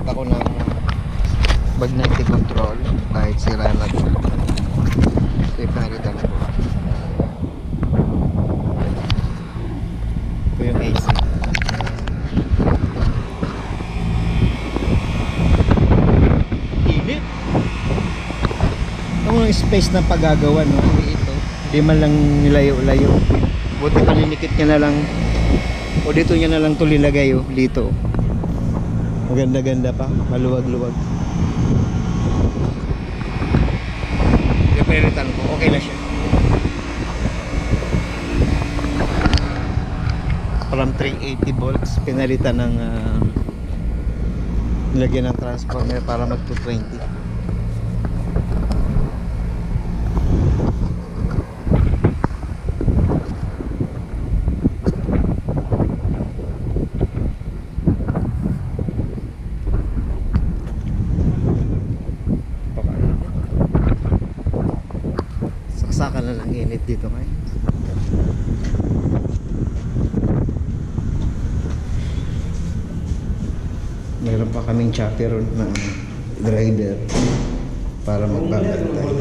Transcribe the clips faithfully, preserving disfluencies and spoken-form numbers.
ako ng magnetic control kahit sira na ito. Ito yung pinalitan ko. Ito yung A C. Init. Ito yung space na paggagawa, no? Ito. Hindi man lang nilayo-layo. Buti paninikit niya na lang. O dito niya na lang ito lilagay, oh. Dito. Maganda-ganda pa. Maluwag-luwag. Pinalitan ko, okay na siya. From three eighty volts pinalitan ng uh, nilagyan ng transformer para mag two twenty. Saksakan na lang init dito ngayon. Meron pa kaming chaperone na driver para magbabantay.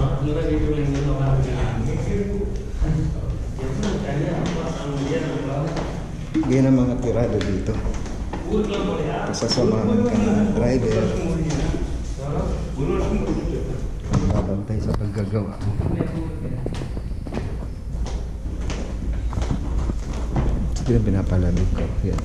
Yan ang mga tirado dito. Pasasamahan ka ng driver, babantay sa paggagawa. Ito yung pinapalamig ko. Yan.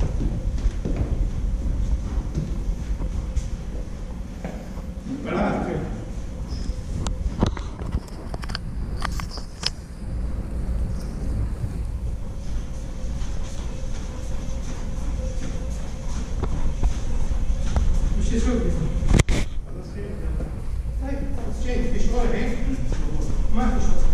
Hey, let's change. Fish oil, eh? Come on, fish oil.